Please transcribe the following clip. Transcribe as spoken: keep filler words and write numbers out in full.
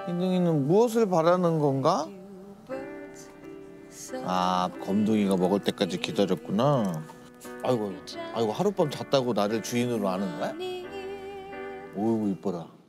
희둥이는 무엇을 바라는 건가? 아, 검둥이가 먹을 때까지 기다렸구나. 아이고, 아이고 하룻밤 잤다고 나를 주인으로 아는 거야? 오이고 이뻐라.